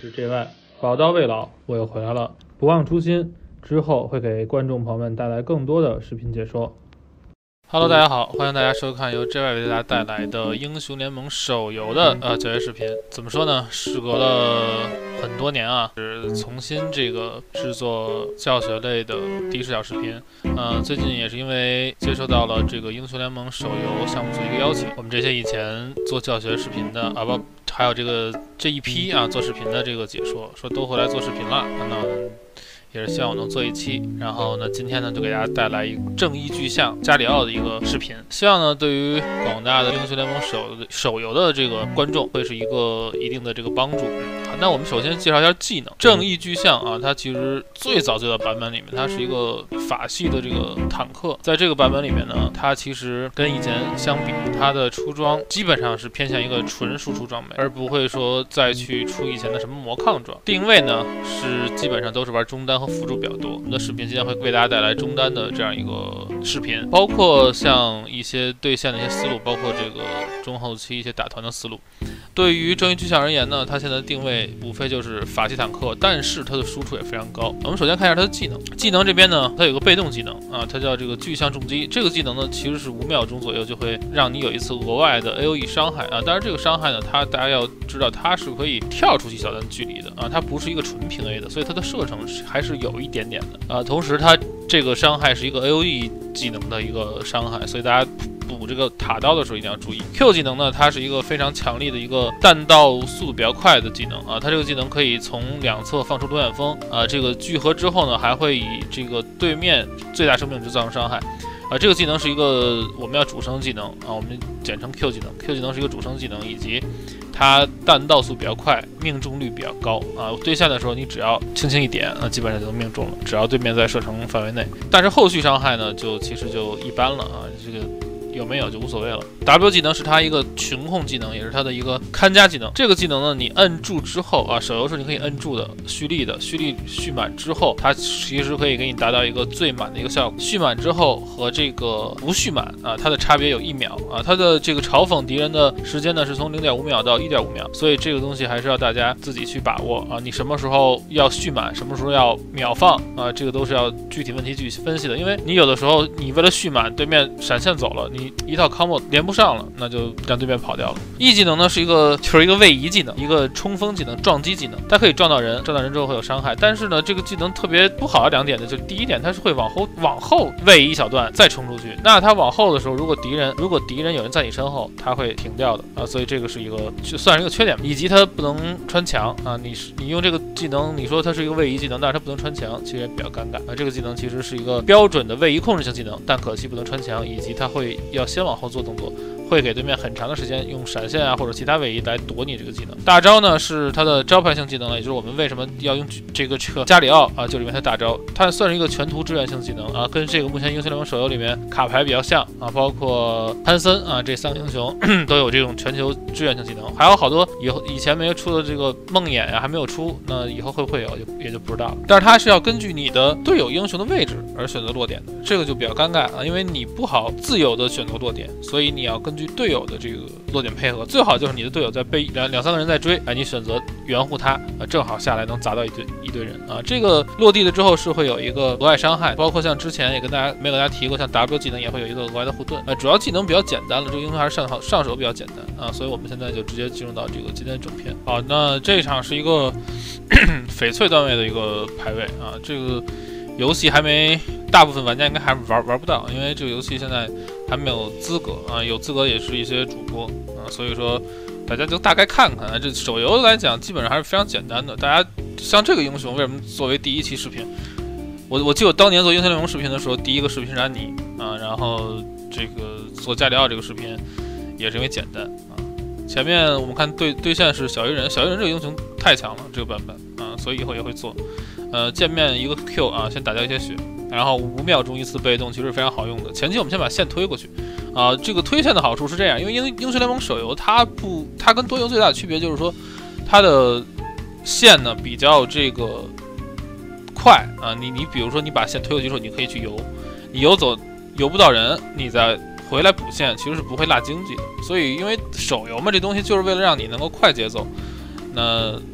是 JY， 宝刀未老，我又回来了。不忘初心，之后会给观众朋友们带来更多的视频解说。Hello， 大家好，欢迎大家收看由 JY 为大家带来的英雄联盟手游的教学视频。怎么说呢？时隔了很多年啊，是重新这个制作教学类的第一视角视频。最近也是因为接收到了这个英雄联盟手游项目组一个邀请，我们这些以前做教学视频的还有这一批做视频的这个解说，说都回来做视频了，那也是希望我能做一期，然后呢，今天呢就给大家带来一个正义巨像加里奥的一个视频，希望呢对于广大的英雄联盟手游的这个观众会是一个一定的这个帮助。那我们首先介绍一下技能。正义巨像啊，它其实最早版本里面，它是一个法系的这个坦克，在这个版本里面呢，它其实跟以前相比，它的出装基本上是偏向一个纯输出装备，而不会说再去出以前的什么魔抗装。定位呢是基本上都是玩中单和辅助比较多。我们的视频今天会为大家带来中单的这样一个视频，包括像一些对线的一些思路，包括这个中后期一些打团的思路。对于正义巨像而言呢，它现在的定位无非就是法系坦克，但是它的输出也非常高。我们首先看一下它的技能。技能这边呢，它有个被动技能啊，它叫这个巨像重击。这个技能呢，其实是5秒钟左右就会让你有一次额外的 AOE 伤害啊。当然这个伤害呢，大家要知道它是可以跳出去小段距离的啊，它不是一个纯平 A 的，所以它的射程还是有一点点的啊。同时它这个伤害是一个 AOE 技能的一个伤害，所以大家补这个塔刀的时候一定要注意。Q 技能呢，它是一个非常强力的一个弹道速度比较快的技能啊，它这个技能可以从两侧放出多远风啊，这个聚合之后呢，还会以这个对面最大生命值造成伤害啊。这个技能是一个我们要主升技能啊，我们简称 Q 技能。Q 技能是一个主升技能，以及它弹道速比较快，命中率比较高啊。对线的时候，你只要轻轻一点啊，基本上就能命中了，只要对面在射程范围内。但是后续伤害呢，其实就一般了啊，这个有没有就无所谓了。W 技能是它一个群控技能，也是它的一个看家技能。这个技能呢，你摁住之后啊，手游是你可以摁住的，蓄力蓄满之后，它其实可以给你达到一个最满的一个效果。蓄满之后和这个不蓄满啊，它的差别有1秒啊。它的这个嘲讽敌人的时间呢是从0.5秒到1.5秒，所以这个东西还是要大家自己去把握啊。你什么时候要蓄满，什么时候要秒放啊，这个都是要具体问题去分析的。因为你有的时候你为了蓄满，对面闪现走了，你一套 combo 连不上了，那就让对面跑掉了。E 技能呢是一个位移技能，一个冲锋技能，撞击技能，它可以撞到人之后会有伤害。但是呢，这个技能特别不好的2点呢，就是第一点，它是会往后位移一小段再冲出去。那它往后的时候，如果敌人有人在你身后，它会停掉的啊，所以这个是算是一个缺点。以及它不能穿墙啊，你用这个技能，你说它是一个位移技能，但是它不能穿墙，其实也比较尴尬啊。这个技能其实是一个标准的位移控制性技能，但可惜不能穿墙，以及它要先往后做动作，会给对面很长的时间用闪现啊或者其他位移来躲你这个技能。大招呢是它的招牌性技能，也就是我们为什么要用这个加里奥啊，就是因为它大招，它算是一个全图支援性技能啊，跟这个目前英雄联盟手游里面卡牌比较像啊，包括潘森啊这3个英雄都有这种全球支援性技能，还有好多以前没有出的这个梦魇呀还没有出，那以后会不会有也就不知道了。但是它是要根据你的队友英雄的位置而选择落点的，这个就比较尴尬啊，因为你不好自由的选择落点，所以你要根据队友的这个落点配合，最好就是你的队友在被2-3个人在追，你选择援护他，正好下来能砸到一堆人啊。这个落地了之后是会有一个额外伤害，包括像之前也没给大家提过，像 W 技能也会有一个额外的护盾。主要技能比较简单了，这个英雄还是上手比较简单啊，所以我们现在就直接进入到这个今天的正片。好，那这一场是一个翡翠段位的一个排位啊，这个游戏大部分玩家应该还玩不到，因为这个游戏现在还没有资格啊，有资格也是一些主播啊，所以说大家就大概看看啊。这手游来讲，基本上还是非常简单的。大家像这个英雄，为什么作为第一期视频？我记得我当年做英雄联盟视频的时候，第一个视频是安妮啊，然后这个做加里奥这个视频也是因为简单啊。前面我们看对线是小鱼人这个英雄太强了，这个版本啊，所以以后也会做。见面一个 Q 啊，先打掉一些血，然后5秒钟一次被动，其实非常好用的。前期我们先把线推过去啊，这个推线的好处是这样，因为英雄联盟手游它跟多游最大的区别就是说，它的线呢比较这个快啊，你比如说你把线推过去之后，你可以去游，你游不到人，你再回来补线，其实是不会落经济的。所以因为手游嘛，这东西就是为了让你能够快节奏，那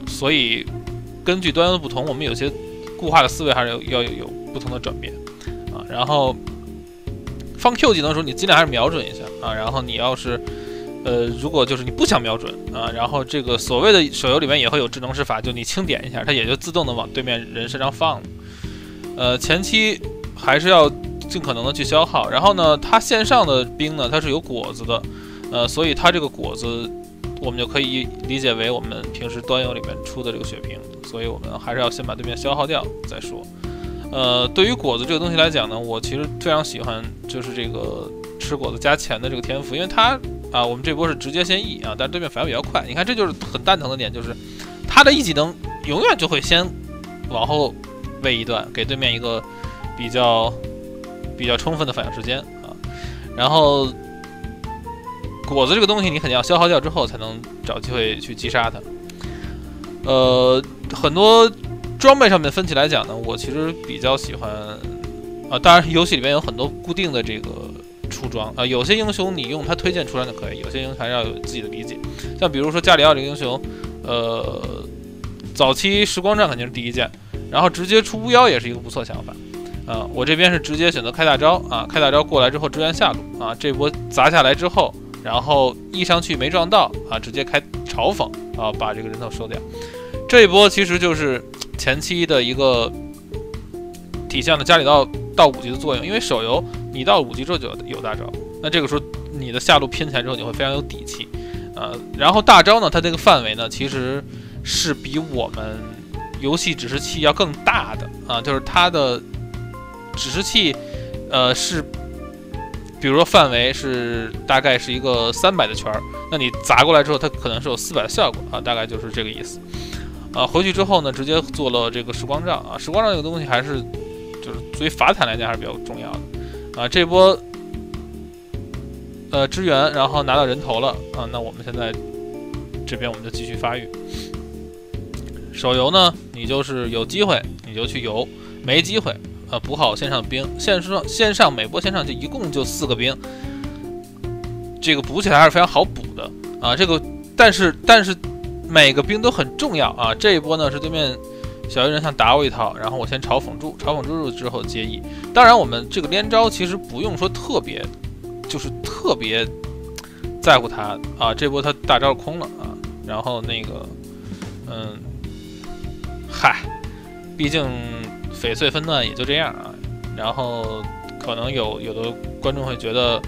所以根据端游的不同，我们有些固化的思维还是要有不同的转变啊。然后放 Q 技能的时候，你尽量还是瞄准一下啊。然后你要是如果就是你不想瞄准啊，然后这个所谓的手游里面也会有智能施法，就你轻点一下，它也就自动的往对面人身上放了。前期还是要尽可能的去消耗。然后呢，它线上的兵呢，它是有果子的，所以它这个果子我们就可以理解为我们平时端游里面出的这个血瓶，所以我们还是要先把对面消耗掉再说。对于果子这个东西来讲呢，我其实非常喜欢就是这个吃果子加钱的这个天赋，因为它啊，我们这波是直接先 E 啊，但是对面反应比较快。你看，这就是很蛋疼的点，就是他的 E 技能永远就会先往后位一段，给对面一个比较充分的反应时间啊。然后果子这个东西，你肯定要消耗掉之后，才能找机会去击杀它。很多装备上面分起来讲呢，我其实比较喜欢啊，当然游戏里面有很多固定的这个出装啊，有些英雄你用它推荐出装就可以，有些英雄还是要有自己的理解。像比如说加里奥这个英雄，早期时光杖肯定是第一件，然后直接出巫妖也是一个不错想法啊。我这边是直接选择开大招啊，开大招过来之后支援下路啊，这波砸下来之后，然后E上去没撞到啊，直接开嘲讽啊，把这个人头收掉。这一波其实就是前期的一个体现了加里奥到5级的作用，因为手游你到5级之后就有大招，那这个时候你的下路拼起来之后你会非常有底气，然后大招呢，它这个范围呢其实是比我们游戏指示器要更大的啊，就是它的指示器是，比如说范围是大概是一个300的圈，那你砸过来之后，它可能是有400的效果啊，大概就是这个意思。回去之后呢，直接做了这个时光杖啊，时光杖这个东西还是就是作为法坦来讲还是比较重要的啊。这波支援，然后拿到人头了啊，那我们现在这边我们就继续发育。手游呢，你就是有机会你就去游，没机会补好线上兵，线上每波线上就一共就4个兵，这个补起来还是非常好补的啊。这个但是每个兵都很重要啊。这一波呢是对面小鱼人想打我一套，然后我先嘲讽住之后接 E。当然我们这个连招其实不用说特别在乎他啊。这波他大招空了啊，然后那个毕竟翡翠分段也就这样啊。然后可能有的观众会觉得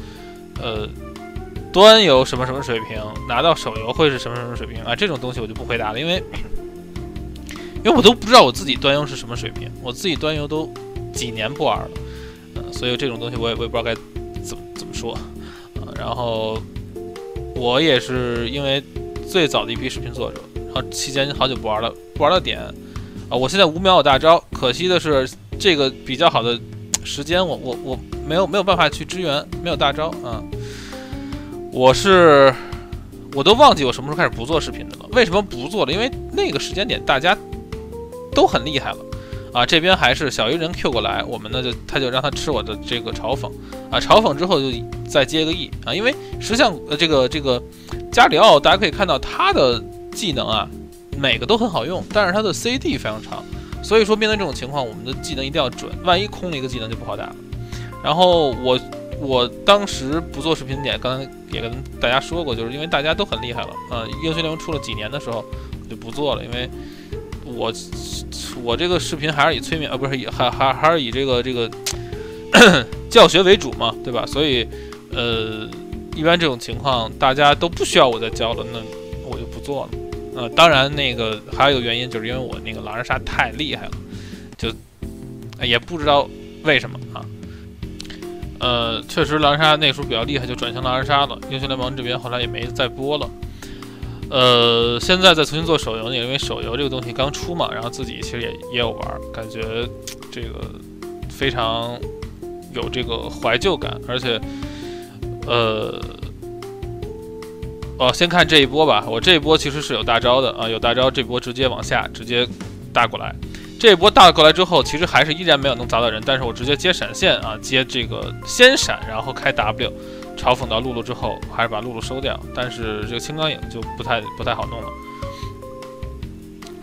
端游什么什么水平，拿到手游会是什么什么水平啊？这种东西我就不回答了，因为我都不知道我自己端游是什么水平，我自己端游都几年不玩了，所以这种东西我也不知道该怎么说然后我也是因为最早的一批视频作者，然后期间好久不玩了点啊。我现在5秒有大招，可惜的是这个比较好的时间我没有办法去支援，没有大招啊。我都忘记我什么时候开始不做视频的了。为什么不做了？因为那个时间点大家都很厉害了啊。这边还是小鱼人 Q 过来，我们呢他就让他吃我的这个嘲讽啊，嘲讽之后就再接个 E 啊。因为实际上这个加里奥大家可以看到他的技能啊每个都很好用，但是他的 CD 非常长，所以说面对这种情况，我们的技能一定要准，万一空了一个技能就不好打了。然后我当时不做视频点，刚才也跟大家说过，就是因为大家都很厉害了英雄联盟出了几年的时候我就不做了，因为我这个视频还是以催眠不是还是以这个教学为主嘛，对吧？所以一般这种情况大家都不需要我再教了，那我就不做了。当然那个还有一个原因，就是因为我那个狼人杀太厉害了，就也不知道为什么啊。确实狼人杀那时候比较厉害，就转向狼人杀了。英雄联盟这边后来也没再播了。现在再重新做手游，因为手游这个东西刚出嘛，然后自己其实也有玩，感觉这个非常有这个怀旧感，而且先看这一波吧。我这一波其实是有大招的啊，有大招，这波直接往下直接大过来。这一波大过来之后，其实还是依然没有能砸到人，但是我直接接闪现啊，接这个先闪，然后开 W， 嘲讽到露露之后，还是把露露收掉。但是这个青钢影就不太好弄了。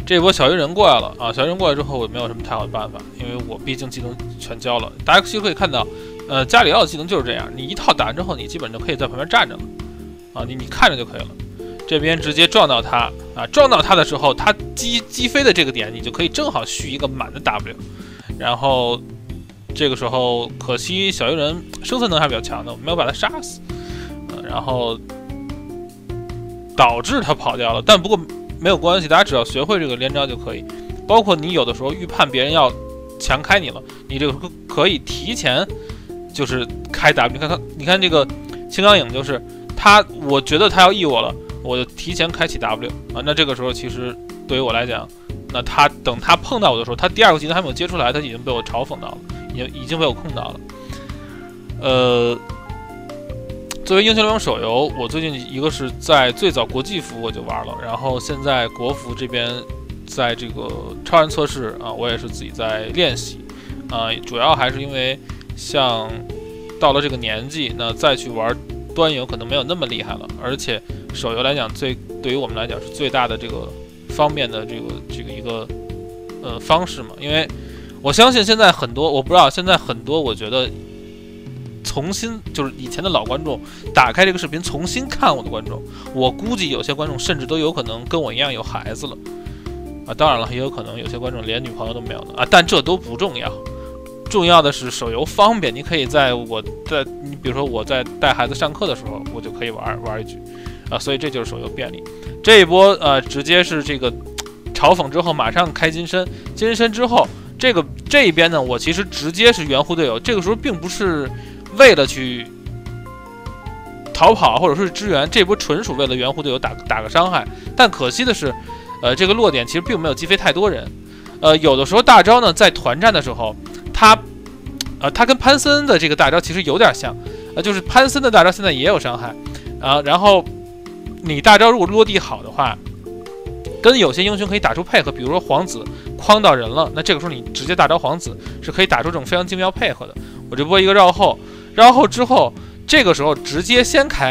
这一波小鱼人过来了啊！小鱼人过来之后，我没有什么太好的办法，因为我毕竟技能全交了。大家其实可以看到，加里奥的技能就是这样，你一套打完之后，你基本就可以在旁边站着了啊，你看着就可以了。这边直接撞到他啊，撞到他的时候，他击飞的这个点，你就可以正好续一个满的 W， 然后这个时候可惜小鱼人生存能力还比较强的，我没有把他杀死，然后导致他跑掉了。但不过没有关系，大家只要学会这个连招就可以。包括你有的时候预判别人要强开你了，你这个可以提前就是开 W。你看这个青钢影就是他，我觉得他要 E 我了，我就提前开启 W 啊。那这个时候其实对于我来讲，那他等他碰到我的时候，他第二个技能还没有接出来，他已经被我嘲讽到了，已经被我控到了。作为英雄联盟手游，我最近一个是在最早国际服我就玩了，然后现在国服这边在这个超人测试啊，我也是自己在练习啊，主要还是因为像到了这个年纪，那再去玩端游可能没有那么厉害了，而且手游来讲，对于我们来讲是最大的这个方便的这个一个方式嘛，因为我相信现在很多，我不知道现在很多，我觉得。重新就是以前的老观众打开这个视频重新看我的观众，我估计有些观众甚至都有可能跟我一样有孩子了啊，当然了，也有可能有些观众连女朋友都没有呢啊，但这都不重要，重要的是手游方便，你可以你比如说我在带孩子上课的时候，我就可以玩一局啊，所以这就是手游便利。这一波直接是这个嘲讽之后马上开金身之后，这一边呢，我其实直接是援护队友，这个时候并不是。为了去逃跑或者是支援，这波纯属为了援护队友打个伤害。但可惜的是，这个落点其实并没有击飞太多人。有的时候大招呢，在团战的时候，它跟潘森的这个大招其实有点像，就是潘森的大招现在也有伤害啊。然后你大招如果落地好的话，跟有些英雄可以打出配合，比如说皇子框到人了，那这个时候你直接大招皇子是可以打出这种非常精妙配合的。我这波一个绕后之后，这个时候直接先开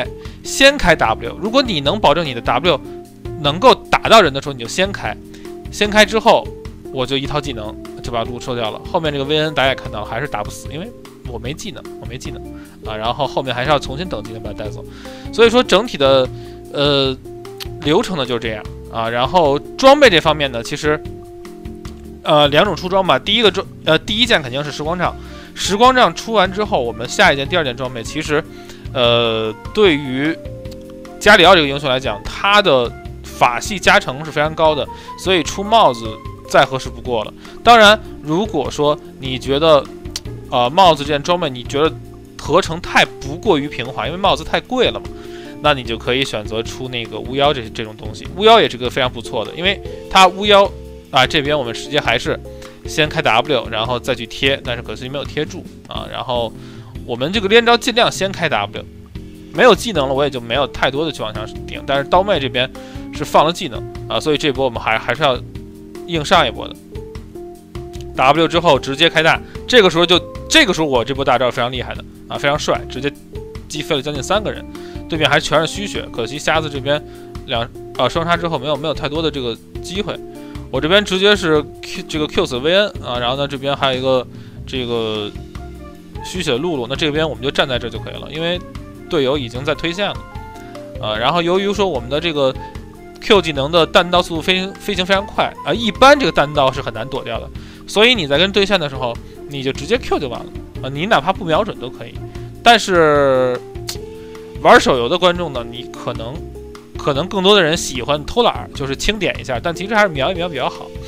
W。如果你能保证你的 W 能够打到人的时候，你就先开之后，我就一套技能就把路抽掉了。后面这个薇恩大家也看到了，还是打不死，因为我没技能啊。然后后面还是要重新等技能把它带走。所以说整体的流程呢就是这样啊。然后装备这方面呢，其实两种出装吧。第一件肯定是时光杖。时光杖出完之后，我们下一件、第二件装备，其实，对于加里奥这个英雄来讲，他的法系加成是非常高的，所以出帽子再合适不过了。当然，如果说你觉得，帽子这件装备你觉得合成太不过于平滑，因为帽子太贵了嘛，那你就可以选择出那个巫妖这种东西。巫妖也是个非常不错的，因为它巫妖啊，这边我们直接还是。先开 W， 然后再去贴，但是可惜没有贴住啊。然后我们这个连招尽量先开 W， 没有技能了，我也就没有太多的去往上顶。但是刀妹这边是放了技能啊，所以这波我们还是要硬上一波的。W 之后直接开大，这个时候我这波大招非常厉害的啊，非常帅，直接击飞了将近3个人，对面还全是虚血，可惜瞎子这边双杀之后没有太多的这个机会。我这边直接是 Q 死薇恩啊，然后呢这边还有一个这个虚血露露，那这边我们就站在这就可以了，因为队友已经在推线了然后由于说我们的这个 Q 技能的弹道速度飞行非常快啊，一般这个弹道是很难躲掉的，所以你在跟对线的时候，你就直接 Q 就完了啊，你哪怕不瞄准都可以。但是玩手游的观众呢，你可能更多的人喜欢偷懒，就是轻点一下，但其实还是瞄一瞄比较好。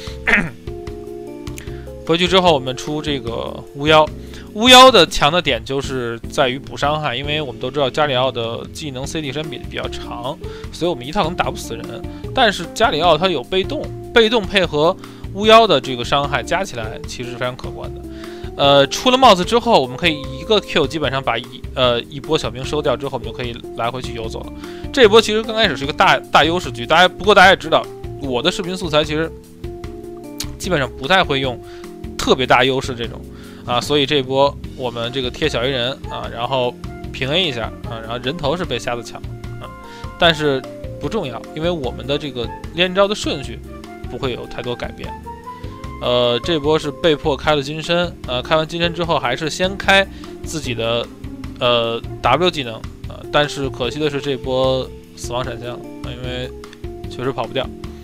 回去之后，我们出这个巫妖的强的点就是在于补伤害，因为我们都知道加里奥的技能 CD 时间比较长，所以我们一套可能打不死人。但是加里奥它有被动配合巫妖的这个伤害加起来其实是非常可观的。出了帽子之后，我们可以一个 Q 基本上把一波小兵收掉之后，我们就可以来回去游走了。这一波其实刚开始是一个大优势局，不过大家也知道，我的视频素材其实基本上不太会用特别大优势这种啊，所以这一波我们这个贴小鱼人啊，然后平 A 一下啊，然后人头是被瞎子抢啊，但是不重要，因为我们的这个连招的顺序不会有太多改变。这波是被迫开了金身，开完金身之后还是先开自己的W 技能，但是可惜的是这波死亡闪现了，因为确实跑不掉。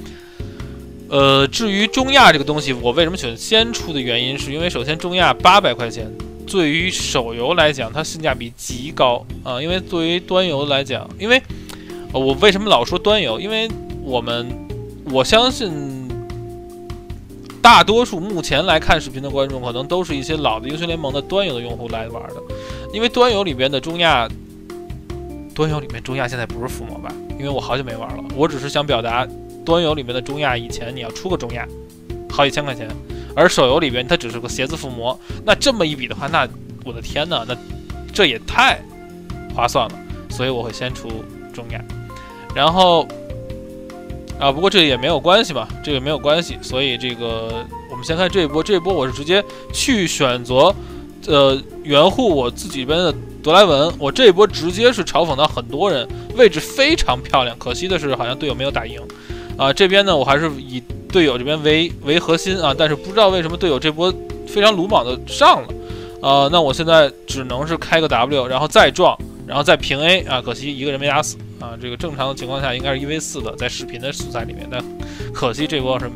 至于中亚这个东西，我为什么选先出的原因，是因为首先中亚800块钱，对于手游来讲，它性价比极高啊。因为对于端游来讲，因为我为什么老说端游？因为我相信大多数目前来看视频的观众，可能都是一些老的英雄联盟的端游的用户来玩的。因为端游里边的中亚，现在不是附魔吧？因为我好久没玩了，我只是想表达。端游里面的中亚，以前你要出个中亚，好几千块钱，而手游里边它只是个鞋子附魔，那这么一比的话，那我的天呐，那这也太划算了，所以我会先出中亚，然后不过这也没有关系吧，这个没有关系，所以这个我们先看这一波，我是直接去选择援护我自己边的德莱文，我这一波直接是嘲讽到很多人，位置非常漂亮，可惜的是好像队友没有打赢。这边呢，我还是以队友这边为核心啊，但是不知道为什么队友这波非常鲁莽的上了，那我现在只能是开个 W， 然后再撞，然后再平 A 啊，可惜一个人没打死啊，这个正常的情况下应该是1v4的，在视频的素材里面，但可惜这波是，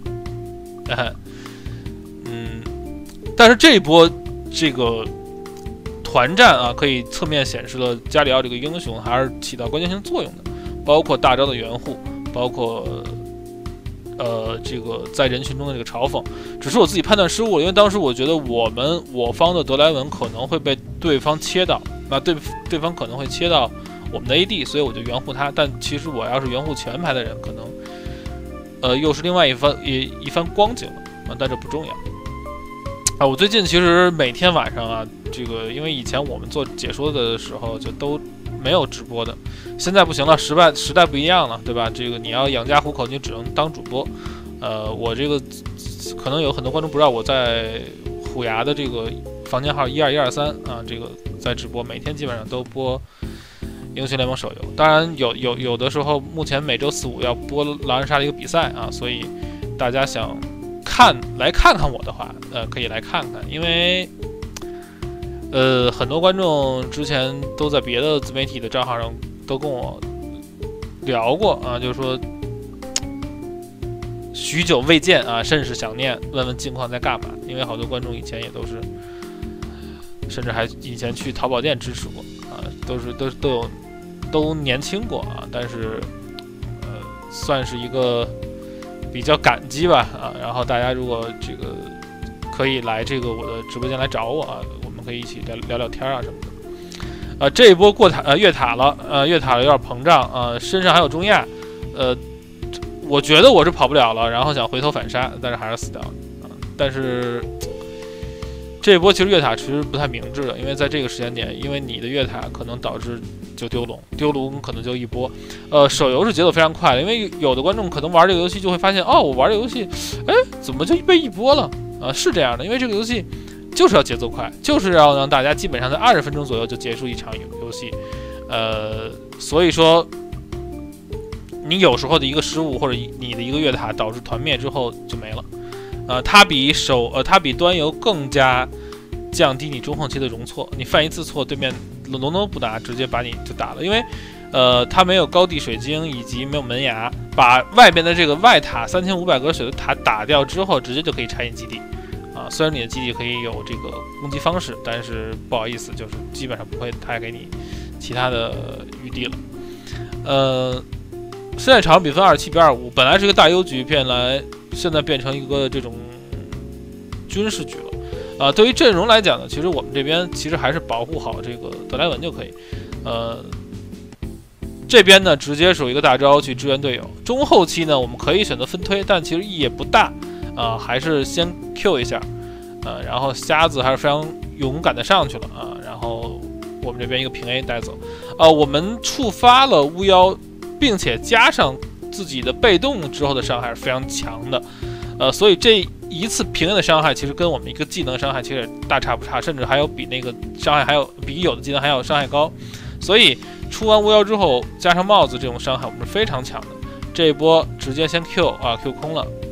但是这一波这个团战啊，可以侧面显示了加里奥这个英雄还是起到关键性作用的，包括大招的援护。包括这个在人群中的这个嘲讽，只是我自己判断失误了，因为当时我觉得我方的德莱文可能会被对方切到，那对方可能会切到我们的 AD， 所以我就援护他。但其实我要是援护前排的人，可能又是另外一番光景了，但这不重要。我最近其实每天晚上啊，这个因为以前我们做解说的时候就都没有直播的，现在不行了，时代不一样了，对吧？这个你要养家糊口，你只能当主播。我这个可能有很多观众不知道，我在虎牙的这个房间号12123啊，这个在直播，每天基本上都播英雄联盟手游。当然有的时候，目前每周4、5要播狼人杀的一个比赛啊，所以大家想来看看我的话，可以来看看，因为。很多观众之前都在别的自媒体的账号上都跟我聊过啊，就是说许久未见啊，甚是想念，问问近况在干嘛。因为好多观众以前也都是，甚至还以前去淘宝店支持过啊，都年轻过啊，但是算是一个比较感激吧啊。然后大家如果这个可以来这个我的直播间来找我啊。可以一起聊聊天啊什么的，这一波越塔了，越塔了有点膨胀，身上还有中亚，我觉得我是跑不了了，然后想回头反杀，但是还是死掉了，但是这一波其实越塔其实不太明智的，因为在这个时间点，因为你的越塔可能导致就丢龙可能就一波，手游是节奏非常快的，因为有的观众可能玩这个游戏就会发现，我玩这个游戏，怎么就被一波了？是这样的，因为这个游戏。就是要节奏快，就是要让大家基本上在20分钟左右就结束一场游戏，所以说你有时候的一个失误或者你的一个越塔导致团灭之后就没了，它比端游更加降低你中后期的容错，你犯一次错，对面龙都不打，直接把你就打了，因为它没有高地水晶以及没有门牙，把外边的这个外塔3500格水的塔打掉之后，直接就可以拆进基地。虽然你的基地可以有这个攻击方式，但是不好意思，就是基本上不会太给你其他的余地了。现在场比分27比25，本来是一个大优局，现在变成一个这种军事局了。对于阵容来讲呢，其实我们这边其实还是保护好这个德莱文就可以。这边呢直接守一个大招去支援队友，中后期呢我们可以选择分推，但其实意义也不大。还是先 Q 一下，然后瞎子还是非常勇敢的上去了啊，然后我们这边一个平 A 带走，我们触发了巫妖，并且加上自己的被动之后的伤害是非常强的，所以这一次平 A 的伤害其实跟我们一个技能伤害其实大差不差，甚至还有比那个伤害比有的技能还要伤害高，所以出完巫妖之后加上帽子这种伤害我们是非常强的，这一波直接先 Q 空了。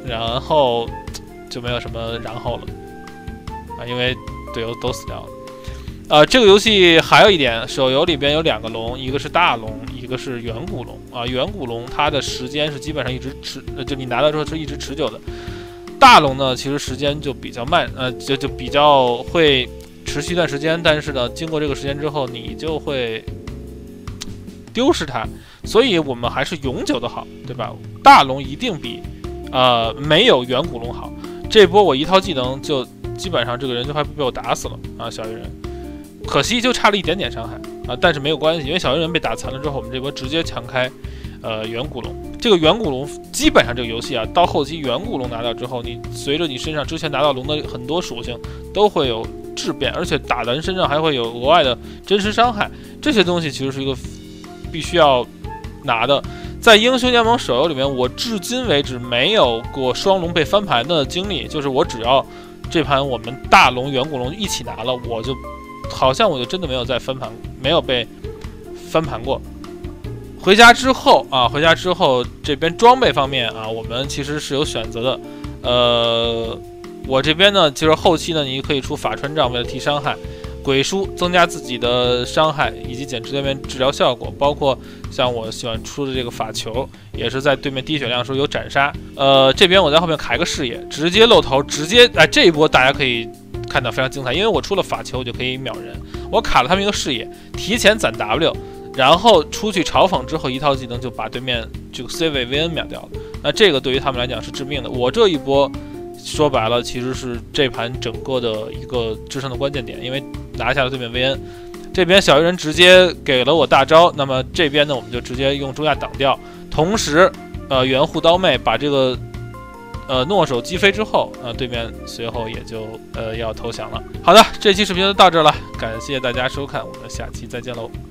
然后就没有什么然后了啊，因为队友都死掉了。这个游戏还有一点，手游里边有2个龙，一个是大龙，一个是远古龙啊。远古龙它的时间是基本上一直就你拿到之后是一直持久的。大龙呢，其实时间就比较慢，就比较会持续一段时间，但是呢，经过这个时间之后，你就会丢失它，所以我们还是永久的好，对吧？大龙一定比没有远古龙好。这波我一套技能就基本上这个人就快被我打死了啊，小鱼人。可惜就差了一点点伤害啊，但是没有关系，因为小鱼人被打残了之后，我们这波直接强开远古龙。这个远古龙基本上这个游戏啊，到后期远古龙拿到之后，你随着你身上之前拿到龙的很多属性都会有质变，而且打人身上还会有额外的真实伤害，这些东西其实是一个必须要拿的。在英雄联盟手游里面，我至今为止没有过双龙被翻盘的经历，就是我只要这盘我们大龙远古龙一起拿了，我就真的没有再翻盘，没有被翻盘过。回家之后这边装备方面啊，我们其实是有选择的。我这边呢，就是后期呢，你可以出法穿杖，为了提伤害；鬼书增加自己的伤害以及减对面治疗效果，包括像我喜欢出的这个法球，也是在对面低血量的时候有斩杀。这边我在后面开个视野，直接露头，直接这一波大家可以看到非常精彩，因为我出了法球，我就可以秒人。我卡了他们一个视野，提前攒 W， 然后出去嘲讽之后，一套技能就把对面这个 C 位 VN 秒掉了。那这个对于他们来讲是致命的。我这一波说白了，其实是这盘整个的一个制胜的关键点，因为拿下了对面 VN。这边小鱼人直接给了我大招，那么这边呢，我们就直接用中亚挡掉，同时援护刀妹把这个诺手击飞之后，对面随后也就要投降了。好的，这期视频就到这了，感谢大家收看，我们下期再见喽。